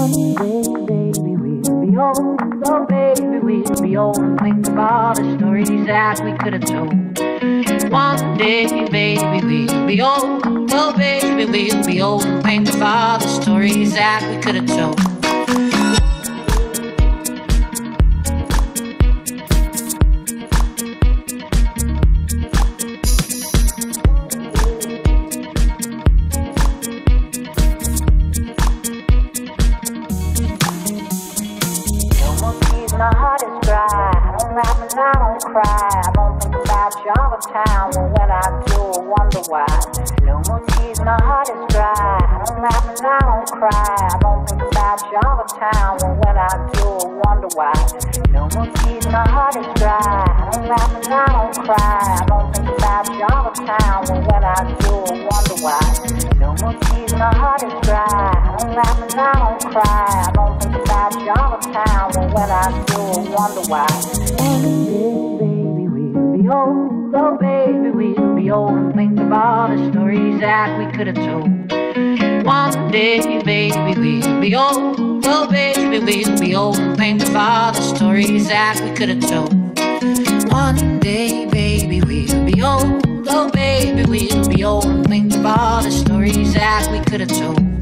baby, we'll be old. Oh, baby, we'll be old and think of all the stories that we could have told. One day, baby, we'll be old. Oh, baby, we'll be old and think of all the stories that we could have told. My heart is dry, I don't laugh and I don't cry. I don't think about you all the time, but when I do, I wonder why. No more tears, my heart is dry, I don't laugh and I don't cry. I don't think about you all the time, but when I do, I wonder why. No more tears, my heart is dry, I don't laugh and I don't cry. I don't think about you all the time, but when I do, I wonder why. No more tears, my heart is dry, I don't laugh and I don't cry. I don't think about you all the time, but when I do, I wonder why. One day, baby, we'll be old. Oh, baby, we'll be old and think of all the stories that we could have told. One day, baby, we'll be old. Oh, baby, we'll be old and think of all the stories that we could have told. One day, baby, we'll be old. Oh, baby, we'll be old and think of all the stories that we could have told.